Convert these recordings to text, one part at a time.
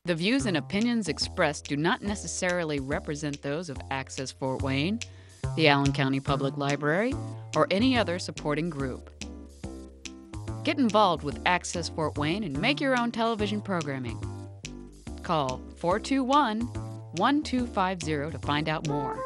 The views and opinions expressed do not necessarily represent those of Access Fort Wayne, the Allen County Public Library, or any other supporting group. Get involved with Access Fort Wayne and make your own television programming. Call 421-1250 to find out more.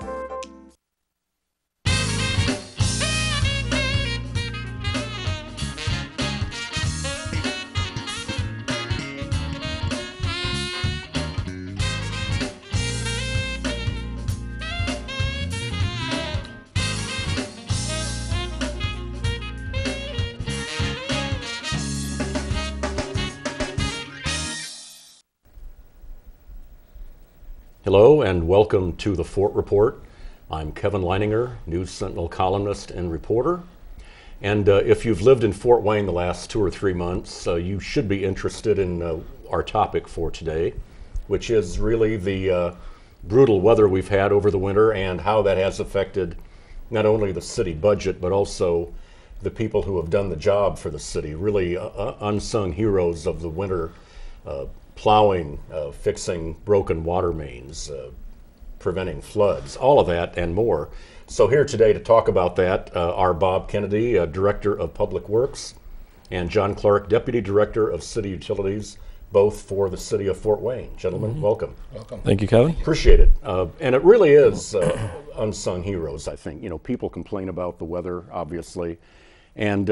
Hello and welcome to the Fort Report. I'm Kevin Leininger, News-Sentinel columnist and reporter. And if you've lived in Fort Wayne the last 2 or 3 months, you should be interested in our topic for today, which is really the brutal weather we've had over the winter and how that has affected not only the city budget, but also the people who have done the job for the city, really unsung heroes of the winter. Plowing, fixing broken water mains, preventing floods, all of that and more. So here today to talk about that are Bob Kennedy, Director of Public Works, and John Clark, Deputy Director of City Utilities, both for the city of Fort Wayne. Gentlemen, welcome. Welcome. Thank you, Kevin. Appreciate it. And it really is unsung heroes, I think. You know, people complain about the weather, obviously, and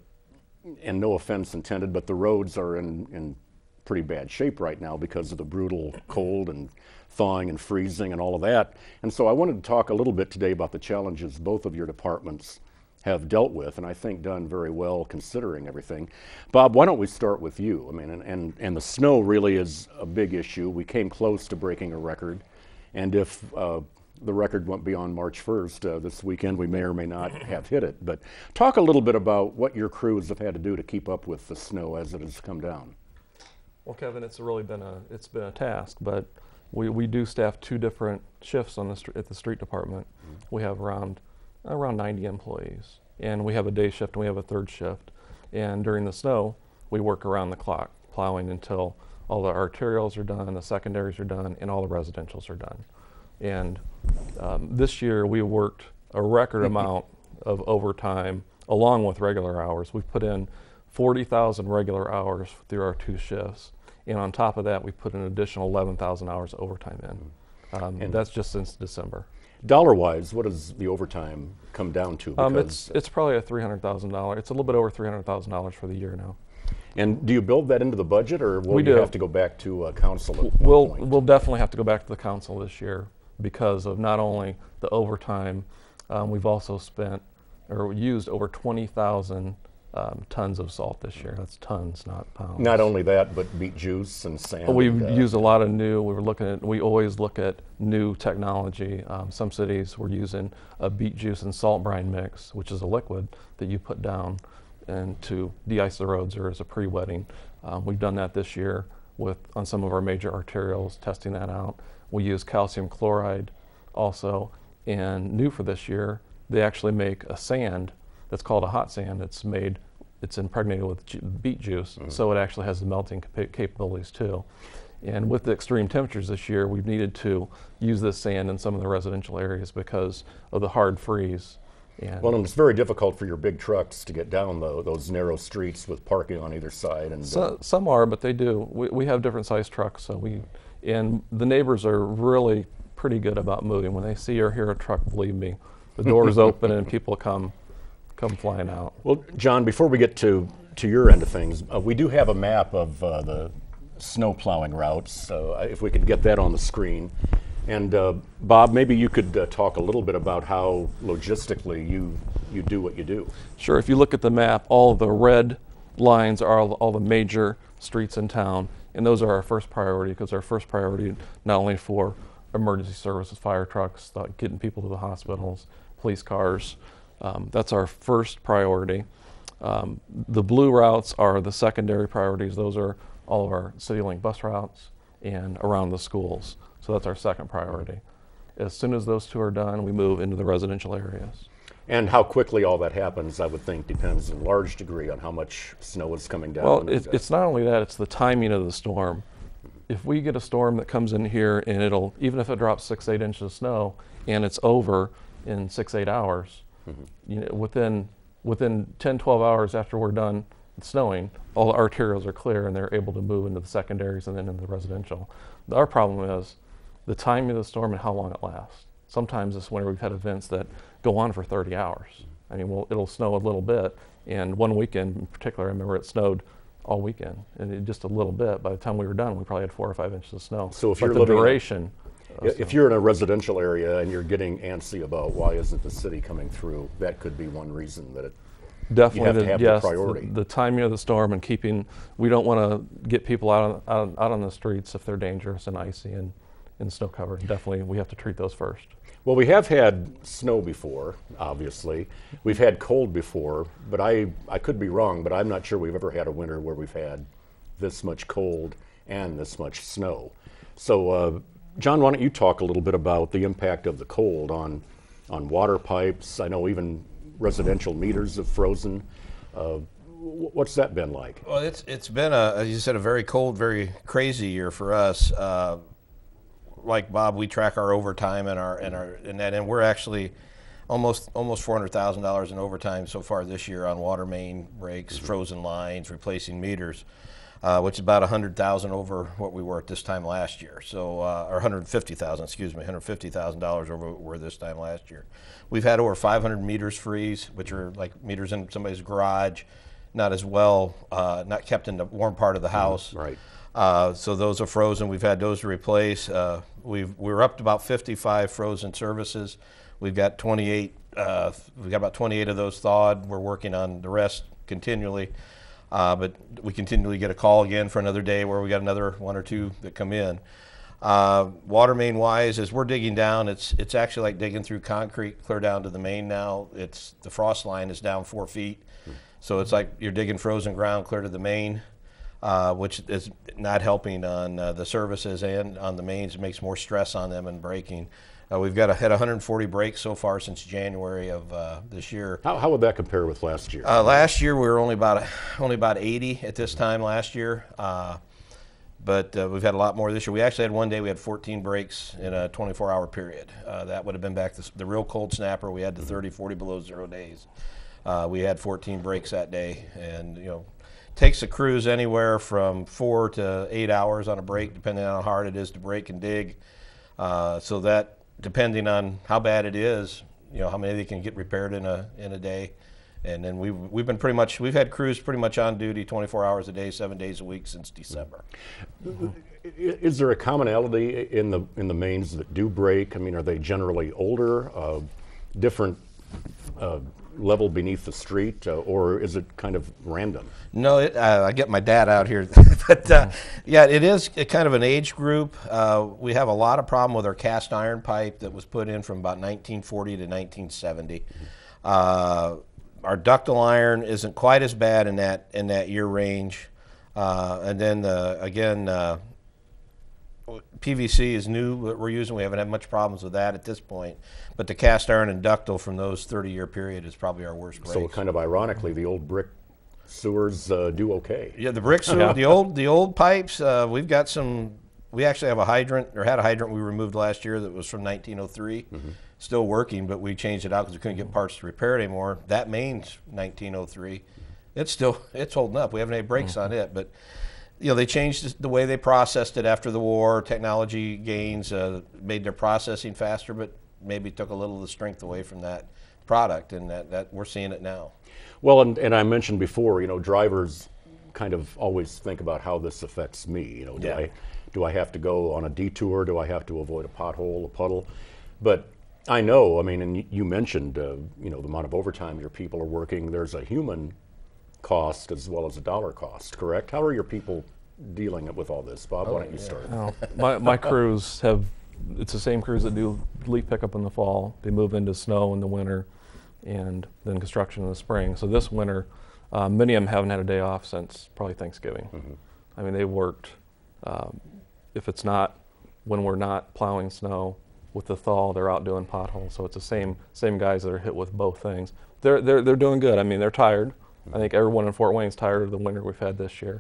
no offense intended, but the roads are in pretty bad shape right now because of the brutal cold and thawing and freezing and all of that. And so I wanted to talk a little bit today about the challenges both of your departments have dealt with, and I think done very well considering everything. Bob, why don't we start with you? I mean, and the snow really is a big issue. We came close to breaking a record, and if the record went beyond March 1st this weekend, we may or may not have hit it. But talk a little bit about what your crews have had to do to keep up with the snow as it has come down. Well, Kevin, it's really been a task, but we do staff 2 different shifts on at the street department. We have around 90 employees, and we have a day shift and we have a third shift. And during the snow, we work around the clock, plowing until all the arterials are done, the secondaries are done, and all the residentials are done. And this year we worked a record amount of overtime along with regular hours. We've put in 40,000 regular hours through our 2 shifts. And on top of that, we put an additional 11,000 hours overtime in. And that's just since December. Dollar-wise, what does the overtime come down to? It's probably a $300,000. It's a little bit over $300,000 for the year now. And do you build that into the budget, or will you have to go back to council at one point? We'll definitely have to go back to the council this year because of not only the overtime, we've also spent or used over 20,000 tons of salt this year. That's tons, not pounds. Not only that, but beet juice and sand. We've used a lot of new. We always look at new technology. Some cities were using a beet juice and salt brine mix, which is a liquid that you put down and to de-ice the roads or as a pre-wetting. We've done that this year on some of our major arterials, testing that out. We use calcium chloride also, and new for this year, they actually make a sand that's called a hot sand. It's impregnated with beet juice, so it actually has the melting capabilities too. And with the extreme temperatures this year, we've needed to use this sand in some of the residential areas because of the hard freeze. Well, and it's very difficult for your big trucks to get down those narrow streets with parking on either side. And some are, but they do. We have different size trucks, and the neighbors are really pretty good about moving. When they see or hear a truck, believe me, the doors open and people come flying out. Well, John, before we get to your end of things, we do have a map of the snow plowing routes, if we could get that on the screen. And Bob, maybe you could talk a little bit about how logistically you do what you do. Sure. If you look at the map, all the red lines are all the major streets in town, and those are our first priority because our first priority not only for emergency services, fire trucks, getting people to the hospitals, police cars. That's our first priority. The blue routes are the secondary priorities. Those are all of our CityLink bus routes and around the schools. So that's our second priority. As soon as those 2 are done, we move into the residential areas. And how quickly all that happens, I would think, depends in large degree on how much snow is coming down. Well, it's not only that, it's the timing of the storm. if we get a storm that comes in here and it'll, even if it drops 6-8 inches of snow and it's over in 6-8 hours, you know, within 10-12 hours after we're done snowing, all the arterials are clear and they're able to move into the secondaries and then into the residential. Our problem is the timing of the storm and how long it lasts. Sometimes this winter we've had events that go on for 30 hours. I mean, it'll snow a little bit, and one weekend in particular, I remember it snowed all weekend, and just a little bit. By the time we were done, we probably had 4 or 5 inches of snow. So if but you're the living duration, if you're in a residential area and you're getting antsy about why isn't the city coming through, that could be one reason that definitely, you have to have yes, the priority. The timing of the storm and we don't want to get people out on the streets if they're dangerous and icy and snow covered. Definitely, we have to treat those first. Well, we have had snow before, obviously. We've had cold before, but I could be wrong, but I'm not sure we've ever had a winter where we've had this much cold and this much snow. So, John, why don't you talk a little bit about the impact of the cold on water pipes? I know even residential meters have frozen. What's that been like? Well, it's been, as you said, a very cold, very crazy year for us. Like Bob, we track our overtime and we're actually almost $400,000 in overtime so far this year on water main breaks, frozen lines, replacing meters, which is about $100,000 over what we were at this time last year. So, or $150,000, excuse me, $150,000 over what we were this time last year. We've had over 500 meters freeze, which are like meters in somebody's garage, not as well, not kept in the warm part of the house. Right. So those are frozen. We've had those to replace. We're up to about 55 frozen services. We've got 28. We've got about 28 of those thawed. We're working on the rest continually, but we continually get a call again for another day where we got another 1 or 2 that come in. Water main wise, as we're digging down, it's actually like digging through concrete clear down to the main now. The frost line is down 4 feet, so it's like you're digging frozen ground clear to the main. Which is not helping on the services and on the mains. It makes more stress on them and breaking. We've had 140 breaks so far since January of this year. How would that compare with last year? Last year we were only about 80 at this time last year, but we've had a lot more this year. We actually had one day we had 14 breaks in a 24-hour period. That would have been back the real cold snapper. We had the 30, 40 below 0 days. We had 14 breaks that day, and takes a cruise anywhere from 4 to 8 hours on a break, depending on how hard it is to break and dig. So that, depending on how bad it is, how many they can get repaired in a day. And then we've had crews pretty much on duty 24 hours a day, 7 days a week since December. Is there a commonality in the mains that do break? I mean, are they generally older, different level beneath the street, or is it kind of random? No, I get my dad out here, but yeah, it is kind of an age group. We have a lot of problem with our cast iron pipe that was put in from about 1940 to 1970. Our ductile iron isn't quite as bad in that year range, and then again, PVC is new that we're using. We haven't had much problems with that at this point. But the cast iron and ductile from those 30-year period is probably our worst breaks. So kind of ironically, the old brick sewers do okay. Yeah, the brick sewer, the old pipes. We've got some. We actually have a hydrant, or had a hydrant we removed last year that was from 1903, still working, but we changed it out because we couldn't get parts to repair it anymore. That main's 1903. It's holding up. We haven't had breaks on it, but. They changed the way they processed it after the war. Technology gains made their processing faster, but maybe took a little of the strength away from that product, and that we're seeing it now. Well, and I mentioned before, drivers kind of always think about how this affects me. Do I have to go on a detour? Do I have to avoid a pothole, a puddle? But I know, and you mentioned, the amount of overtime your people are working. There's a human cost as well as a dollar cost, correct? How are your people dealing with all this? Bob, why don't you start? My crews it's the same crews that do leaf pickup in the fall. They move into snow in the winter and then construction in the spring. So this winter, many of them haven't had a day off since probably Thanksgiving. They worked, if it's not when we're not plowing snow, with the thaw, they're out doing potholes. So it's the same guys that are hit with both things. They're doing good. They're tired. I think everyone in Fort Wayne's tired of the winter we've had this year.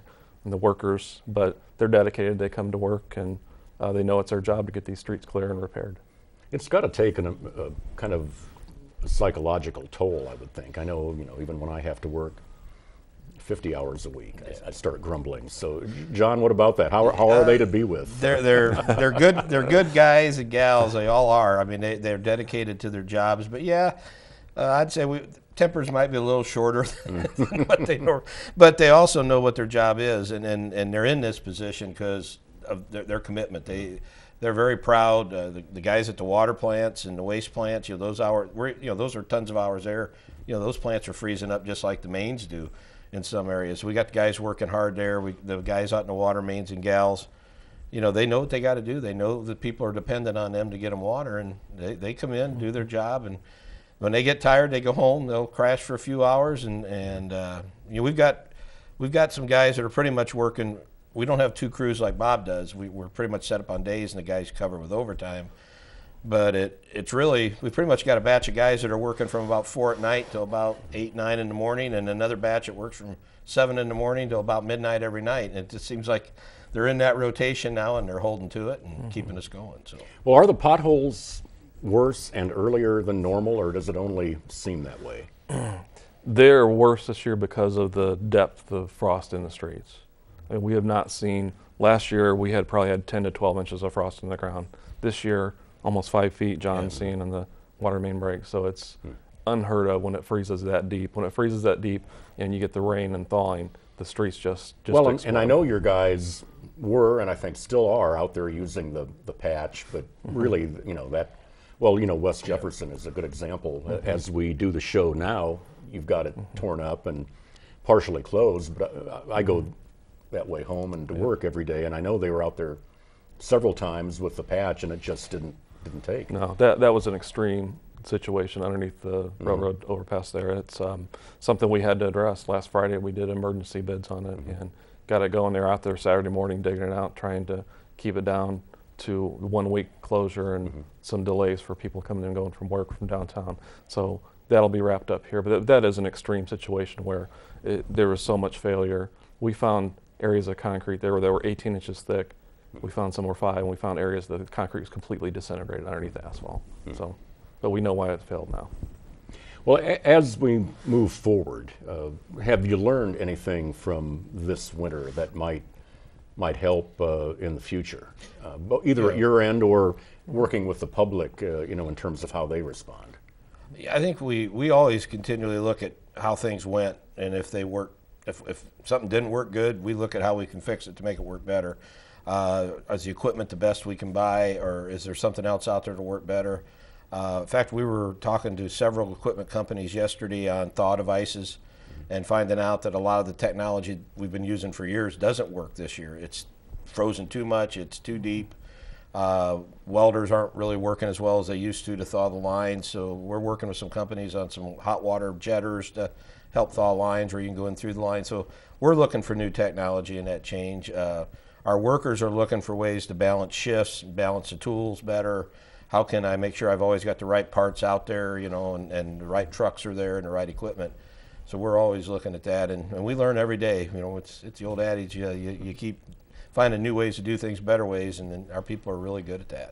and the workers, but they're dedicated. They come to work, and they know it's their job to get these streets clear and repaired. It's got to take a kind of psychological toll, I would think. I know, even when I have to work 50 hours a week, I start grumbling. So, John, what about that? How are they to be with? They're good. They're good guys and gals. They all are. I mean, they're dedicated to their jobs. But yeah, I'd say tempers might be a little shorter than what they know, but they also know what their job is, and they're in this position because of their commitment. They're very proud. The guys at the water plants and the waste plants, those hours, those are tons of hours there. Those plants are freezing up just like the mains do in some areas. We got the guys working hard there. The guys out in the water mains and gals, they know what they got to do. They know that people are dependent on them to get them water, and they come in, do their job, and when they get tired, they go home. They'll crash for a few hours, and we've got some guys that are pretty much working. We don't have two crews like Bob does. We're pretty much set up on days, and the guys cover with overtime. But it's really, we've pretty much got a batch of guys that are working from about 4 at night till about 8, 9 in the morning, and another batch that works from 7 in the morning till about midnight every night. And it just seems like they're in that rotation now, and they're holding to it and keeping us going. So, well, are the potholes worse and earlier than normal, or does it only seem that way? They're worse this year because of the depth of frost in the streets. And we have not seen, last year we probably had 10 to 12 inches of frost in the ground. This year, almost 5 feet, John's seen on the water main break. So it's unheard of when it freezes that deep. When it freezes that deep and you get the rain and thawing, the streets just well, explode. And I know your guys were, and I think still are, out there using the patch, but really, West Jefferson is a good example. As we do the show now, you've got it torn up and partially closed, but I go that way home and to work every day, and I know they were out there several times with the patch, and it just didn't take. No, that was an extreme situation underneath the railroad overpass there. It's something we had to address. Last Friday we did emergency bids on it and got it going. They're out there Saturday morning digging it out, trying to keep it down to 1 week closure and some delays for people coming and going from work from downtown. So that'll be wrapped up here. But that is an extreme situation where there was so much failure. We found areas of concrete there were 18 inches thick. We found some were 5, and we found areas that the concrete was completely disintegrated underneath the asphalt. So, but we know why it failed now. Well, as we move forward, have you learned anything from this winter that might help in the future, either at your end or working with the public, in terms of how they respond? Yeah, I think we always continually look at how things went, and if they work, if something didn't work good, we look at how we can fix it to make it work better. Is the equipment the best we can buy, or is there something else out there to work better? In fact, we were talking to several equipment companies yesterday on thaw devices and finding out that a lot of the technology we've been using for years doesn't work this year. It's frozen too much, it's too deep. Welders aren't really working as well as they used to thaw the lines, so we're working with some companies on some hot water jetters to help thaw lines where you can go in through the line. So we're looking for new technology in that change. Our workers are looking for ways to balance shifts, balance the tools better. How can I make sure I've always got the right parts out there, and the right trucks are there and the right equipment. So we're always looking at that, and we learn every day. It's the old adage, you keep finding new ways to do things, better ways, and then our people are really good at that.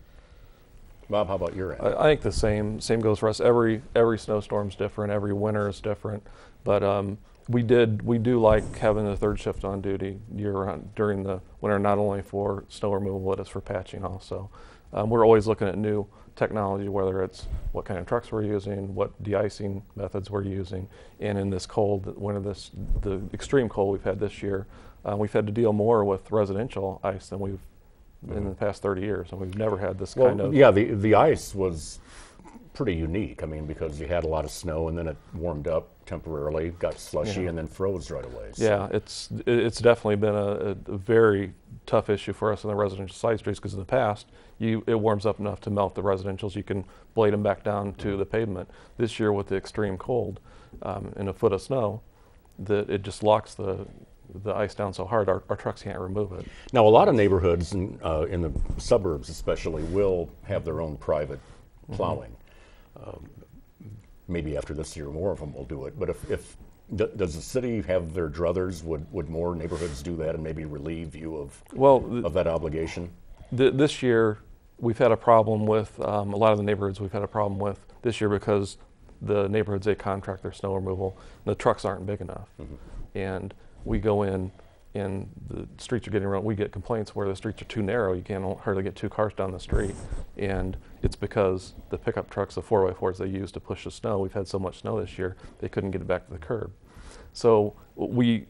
Bob, how about your end? I think the same goes for us. Every snowstorm's different, every winter is different, but we do like having the third shift on duty year-round during the winter, not only for snow removal, but it's for patching also. We're always looking at new technology, whether it's what kind of trucks we're using, what de-icing methods we're using, and in this cold winter, the extreme cold we've had this year, we've had to deal more with residential ice than we've in the past 30 years, and we've never had this kind of... Yeah, the ice was pretty unique, because you had a lot of snow and then it warmed up temporarily, got slushy, and then froze right away. So. Yeah, it's definitely been a very tough issue for us in the residential side streets, because in the past, it warms up enough to melt the residentials. You can blade them back down to the pavement. This year with the extreme cold and a foot of snow, that it just locks the ice down so hard our trucks can't remove it. Now, a lot of neighborhoods in the suburbs especially will have their own private plowing. Maybe after this year more of them will do it, but if Does the city have their druthers? Would more neighborhoods do that and maybe relieve you of that obligation? This year, we've had a problem with a lot of the neighborhoods we've had a problem with this year because the neighborhoods, they contract their snow removal, the trucks aren't big enough. And we go in and the streets are getting around, we get complaints where the streets are too narrow, you can't hardly get 2 cars down the street. And it's because the pickup trucks, the 4x4s they use to push the snow, we've had so much snow this year, they couldn't get it back to the curb. So we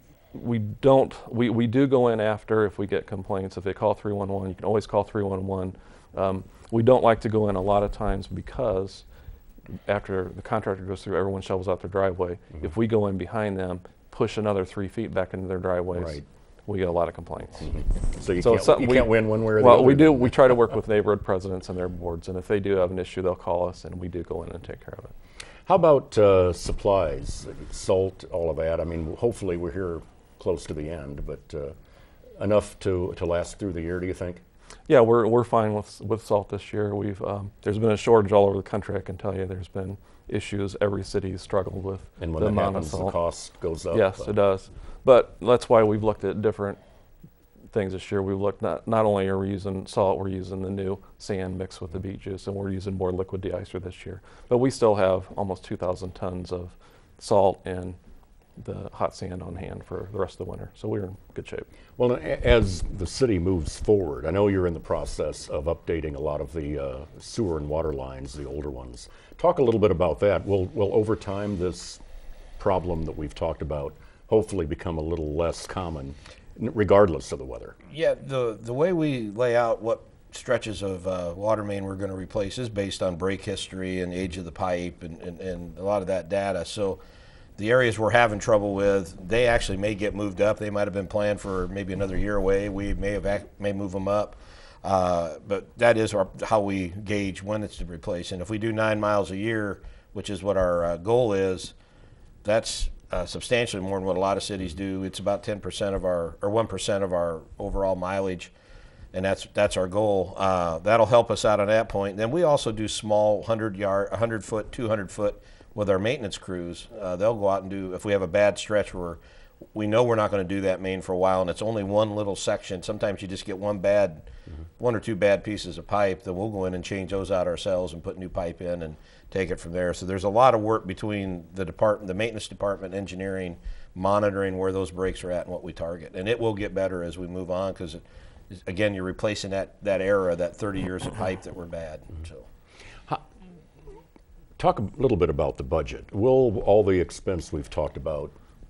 do go in after if we get complaints. If they call 311, you can always call 311. We don't like to go in a lot of times because after the contractor goes through, everyone shovels out their driveway. If we go in behind them, push another 3 feet back into their driveways, we get a lot of complaints. So you can't win one way or the well, other? we do. We try to work with neighborhood presidents and their boards, and if they do have an issue, they'll call us, and we do go in and take care of it. How about supplies, salt, all of that? I mean, hopefully we're here close to the end, but enough to last through the year, do you think? Yeah, we're fine with salt this year. There's been a shortage all over the country. I can tell you, there's been issues. Every city's struggled with and when the that amount happens, of salt. the cost goes up. Yes, it does. But that's why we've looked at different things this year. We've looked not only are we using salt, we're using the new sand mixed with the beet juice, and we're using more liquid de-icer this year. But we still have almost 2,000 tons of salt and the hot sand on hand for the rest of the winter. So we're in good shape. Well, as the city moves forward, I know you're in the process of updating a lot of the sewer and water lines, the older ones. Talk a little bit about that. Will over time this problem that we've talked about hopefully become a little less common, regardless of the weather? Yeah, the way we lay out what stretches of water main we're going to replace is based on break history and age of the pipe and a lot of that data. So the areas we're having trouble with, they actually may get moved up. They might have been planned for maybe another year away. We may move them up. But that is how we gauge when it's to replace. And if we do 9 miles a year, which is what our goal is, that's substantially more than what a lot of cities do. It's about 10% of our, or 1% of our overall mileage, and that's our goal. That'll help us out on that point. Then we also do small 100 foot, 200 foot with our maintenance crews. They'll go out and do, if we have a bad stretch where we know we're not going to do that main for a while and it's only one little section, sometimes you just get one or two bad pieces of pipe, then we'll go in and change those out ourselves and put new pipe in and take it from there. So there's a lot of work between the maintenance department, engineering, monitoring where those breaks are at and what we target. And it will get better as we move on because, again, you're replacing that era, that 30 years of pipe that were bad. So. Talk a little bit about the budget. Will all the expense we've talked about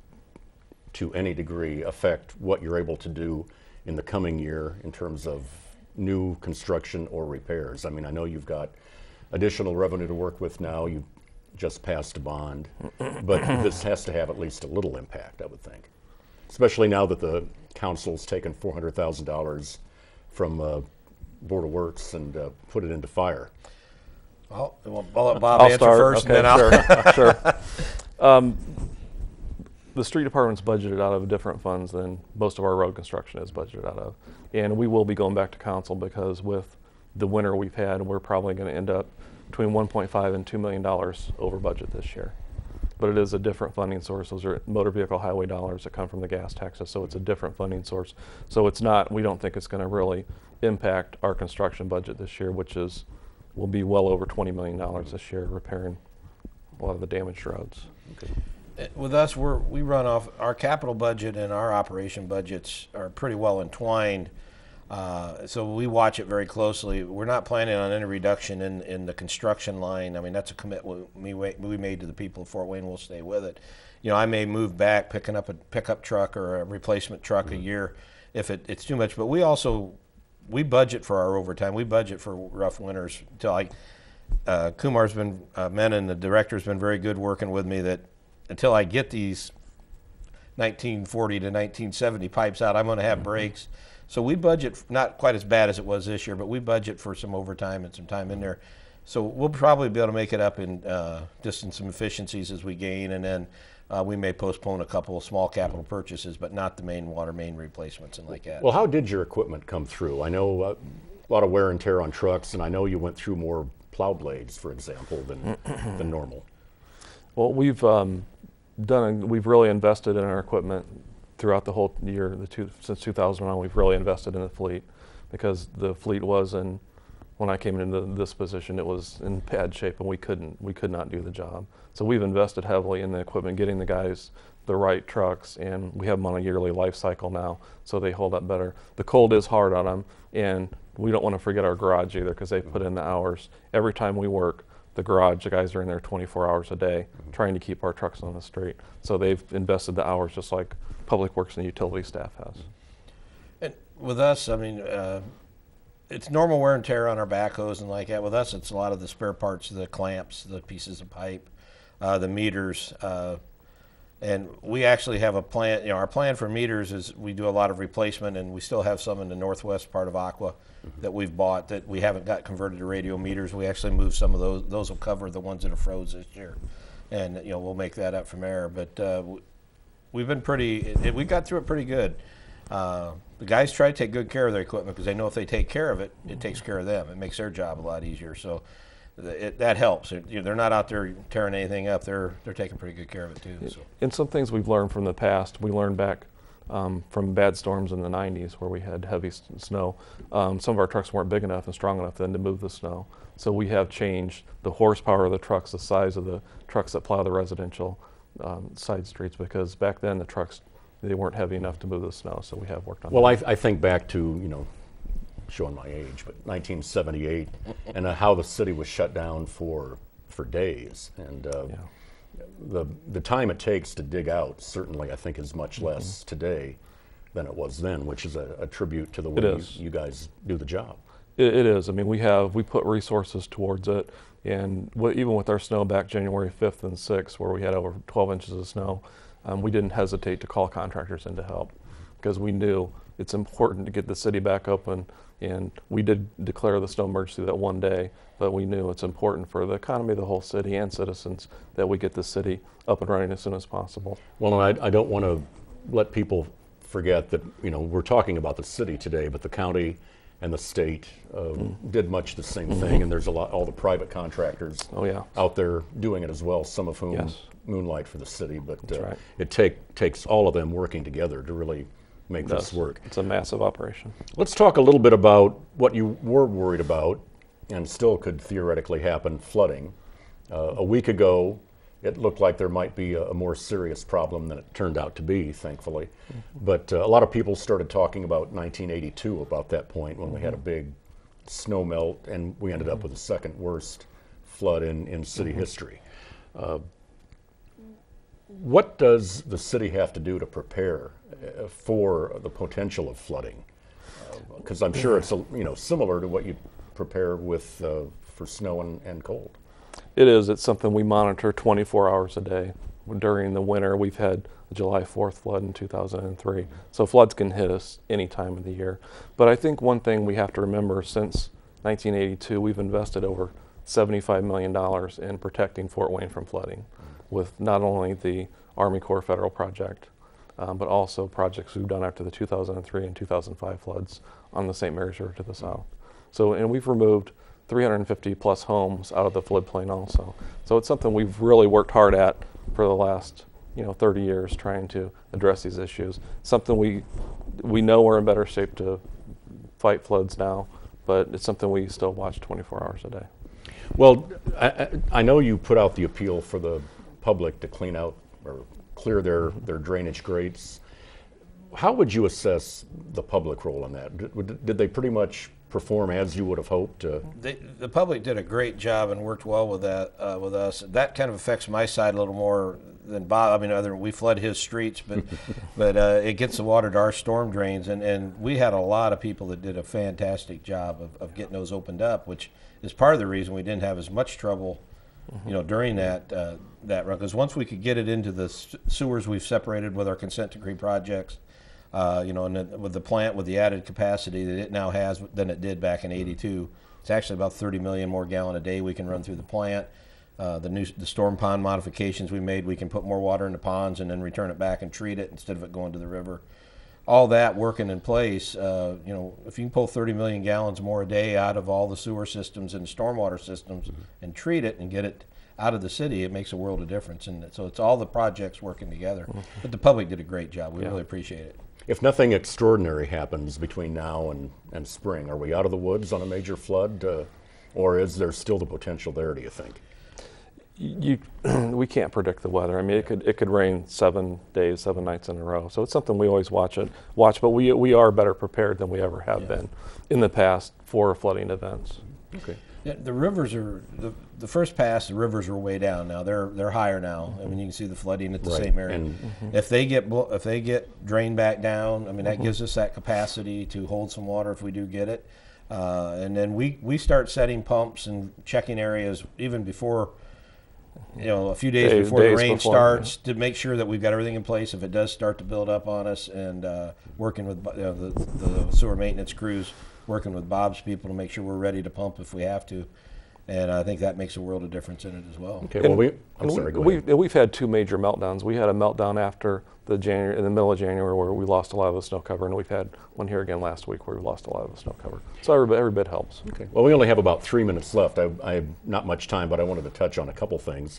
to any degree affect what you're able to do in the coming year in terms of new construction or repairs? I mean, I know you've got additional revenue to work with now. You just passed a bond, but this has to have at least a little impact, I would think, especially now that the council's taken $400,000 from Board of Works and put it into fire. Well, I'll let Bob answer first, okay, and then I'll... Sure. The street department's budgeted out of different funds than most of our road construction is budgeted out of. And we will be going back to council because with the winter we've had, we're probably going to end up between $1.5 and $2 million over budget this year. But it is a different funding source. Those are motor vehicle highway dollars that come from the gas taxes, so it's a different funding source. So it's not, we don't think it's going to really impact our construction budget this year, which will be well over $20 million this year repairing a lot of the damaged roads. Okay. With us, we run off our capital budget and our operation budgets are pretty well entwined. So we watch it very closely. We're not planning on any reduction in the construction line. I mean, that's a commitment we made to the people of Fort Wayne. We'll stay with it. You know, I may move back, picking up a pickup truck or a replacement truck a year if it's too much. But we budget for our overtime. We budget for rough winters. Kumar's been, Menon, the director's been very good working with me that until I get these 1940 to 1970 pipes out, I'm going to have breaks. So we budget, not quite as bad as it was this year, but we budget for some overtime and some time in there. So we'll probably be able to make it up in just in some efficiencies as we gain, and then we may postpone a couple of small capital purchases, but not the main water main replacements and like that. Well, how did your equipment come through? I know a lot of wear and tear on trucks, and I know you went through more plow blades, for example, than normal. Well, we've really invested in our equipment throughout the whole year. Since 2001, we've really invested in the fleet, because the fleet was when I came into this position, it was in bad shape, and we could not do the job. So we've invested heavily in the equipment, getting the guys the right trucks, and we have them on a yearly life cycle now, so they hold up better. The cold is hard on them, and we don't want to forget our garage either, because they put in the hours. Every time we work, the guys are in there 24 hours a day trying to keep our trucks on the street. So they've invested the hours just like Public Works and the utility staff has. And with us, I mean, it's normal wear and tear on our backhoes and like that. With us, it's a lot of the spare parts, the clamps, the pieces of pipe, the meters. And we actually have a plan. You know, our plan for meters is we do a lot of replacement, and we still have some in the northwest part of Aqua that we've bought that we haven't got converted to radio meters. We actually moved some of those. Those will cover the ones that are froze this year, and you know, we'll make that up from there. But we've been we got through it pretty good. The guys try to take good care of their equipment, because they know if they take care of it, it takes care of them. It makes their job a lot easiar. So that helps. They're not out there tearing anything up. They're taking pretty good care of it too. So. And some things we've learned from the past. We learned back from bad storms in the 90s where we had heavy snow. Some of our trucks weren't big enough and strong enough then to move the snow. So we have changed the horsepower of the trucks, the size of the trucks that plow the residential side streets, because back then the trucks, they weren't heavy enough to move the snow. So we have worked on that. Well, I think back to, you know, showing my age, but 1978, and how the city was shut down for days, and the time it takes to dig out certainly I think is much less today than it was then, which is a tribute to the way you guys do the job. It is. I mean, we put resources towards it, and even with our snow back January 5th and 6th, where we had over 12 inches of snow, we didn't hesitate to call contractors in to help, because we knew it's important to get the city back open. And we did declare the snow emergency that one day, but we knew it's important for the economy of the whole city and citizens that we get the city up and running as soon as possible. Well, and I don't want to let people forget that, you know, we're talking about the city today, but the county and the state did much the same thing, and there's all the private contractors out there doing it as well, some of whom moonlight for the city, but it takes all of them working together to really make this work. It's a massive operation. Let's talk a little bit about what you were worried about and still could theoretically happen, flooding. A week ago, it looked like there might be a more serious problem than it turned out to be, thankfully. But a lot of people started talking about 1982, about that point when we had a big snow melt, and we ended up with the second worst flood in city history. What does the city have to do to prepare for the potential of flooding? Because I'm sure it's similar to what you prepare with for snow and cold. It is. It's something we monitor 24 hours a day. During the winter, we've had the July 4th flood in 2003. So floods can hit us any time of the year. But I think one thing we have to remember, since 1982, we've invested over $75 million in protecting Fort Wayne from flooding, with not only the Army Corps federal project, but also projects we've done after the 2003 and 2005 floods on the St. Mary's River to the south. So, and we've removed 350 plus homes out of the floodplain also. So it's something we've really worked hard at for the last 30 years, trying to address these issues. Something we know we're in better shape to fight floods now, but it's something we still watch 24 hours a day. Well, I know you put out the appeal for the public to clean out or clear their drainage grates. How would you assess the public role in that? Did they pretty much perform as you would have hoped? The public did a great job and worked well with that with us. That kind of affects my side a little more than Bob. I mean, we flood his streets, but it gets the water to our storm drains, and we had a lot of people that did a fantastic job of getting those opened up, which is part of the reason we didn't have as much trouble during that run, because once we could get it into the sewers we've separated with our consent decree projects, and with the plant with the added capacity that it now has than it did back in '82, it's actually about 30 million more gallon a day we can run through the plant. The storm pond modifications we made, we can put more water into ponds and then return it back and treat it instead of it going to the river. all that working in place, you know, if you can pull 30 million gallons more a day out of all the sewer systems and stormwater systems and treat it and get it out of the city, it makes a world of difference. And so it's all the projects working together. But the public did a great job. We really appreciate it. If nothing extraordinary happens between now and spring, are we out of the woods on a major flood, or is there still the potential there, do you think? We can't predict the weather. I mean, it could rain 7 days, 7 nights in a row. So it's something we always watch. But we are better prepared than we ever have been in the past for flooding events. Okay. Yeah, the rivers are the first pass. The rivers are way down now. They're higher now. I mean, you can see the flooding at the same area. And if they get drained back down, I mean, that gives us that capacity to hold some water if we do get it. And then we start setting pumps and checking areas even before, you know, a few days before the rain starts, to make sure that we've got everything in place if it does start to build up on us, and working with the sewer maintenance crews, working with Bob's people to make sure we're ready to pump if we have to. And I think that makes a world of difference in it as well. Okay, well, I'm sorry, go ahead. We've had 2 major meltdowns. We had a meltdown after in the middle of January where we lost a lot of the snow cover, and we've had one here again last week where we lost a lot of the snow cover. So every bit helps. Okay. Well, we only have about 3 minutes left. I have not much time, but I wanted to touch on a couple things.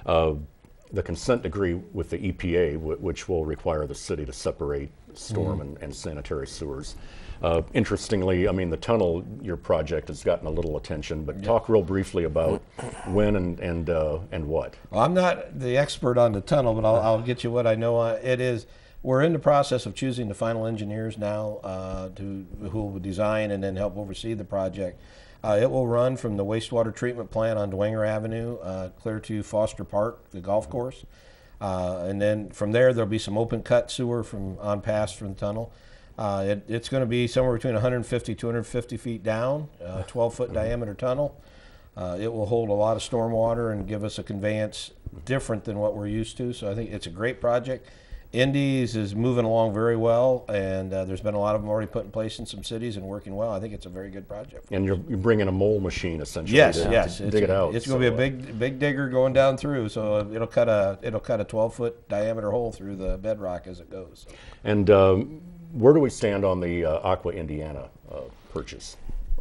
The consent decree with the EPA, which will require the city to separate storm and sanitary sewers. Interestingly, I mean, the tunnel, your project has gotten a little attention, but talk real briefly about when and what. Well, I'm not the expert on the tunnel, but I'll get you what I know. It is, we're in the process of choosing the final engineers now who will design and then help oversee the project. It will run from the wastewater treatment plant on Dwenger Avenue clear to Foster Park, the golf course. And then from there, there'll be some open cut sewer from past from the tunnel. It's going to be somewhere between 150, 250 feet down, 12-foot diameter tunnel. It will hold a lot of storm water and give us a conveyance different than what we're used to. So I think it's a great project. Indy's is moving along very well, and there's been a lot of them already put in place in some cities and working well. I think it's a very good project. And you're bringing a mole machine essentially to dig it out. It's going to be a big digger going down through, so it'll cut a 12-foot diameter hole through the bedrock as it goes. So. And where do we stand on the Aqua Indiana purchase?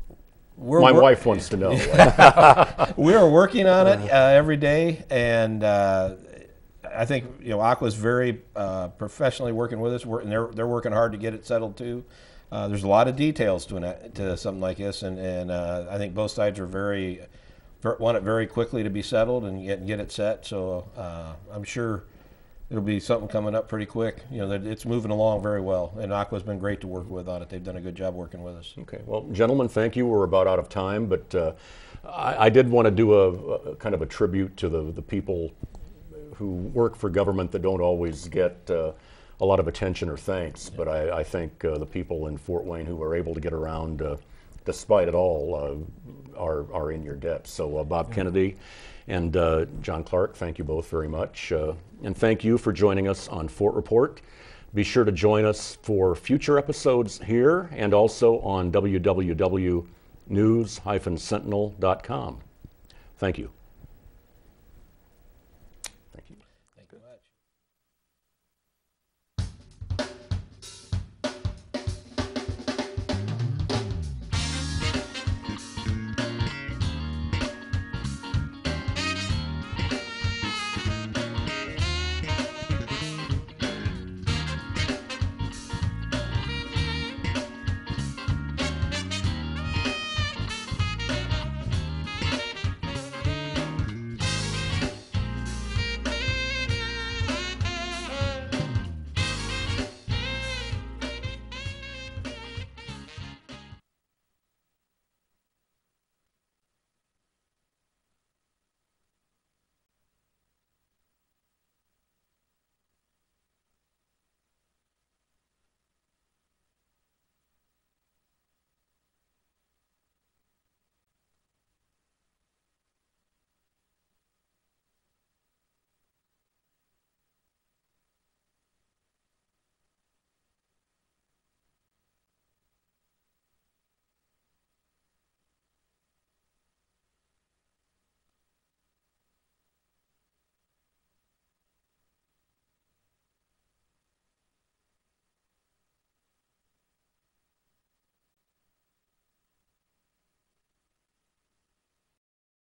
My wife wants to know. We're working on it every day, and I think, you know, Aqua's very professionally working with us, and they're working hard to get it settled too. There's a lot of details to something like this, and I think both sides are want it very quickly to be settled and get it set. So I'm sure it'll be something coming up pretty quick. You know, it's moving along very well, and Aqua's been great to work with on it. They've done a good job working with us. Okay, well, gentlemen, thank you. We're about out of time, but I did want to do a kind of a tribute to the people who work for government that don't always get a lot of attention or thanks. But I think the people in Fort Wayne who are able to get around despite it all are in your debt. So Bob Kennedy and John Clark, thank you both very much. And thank you for joining us on Fort Report. Be sure to join us for future episodes here and also on www.news-sentinel.com. Thank you.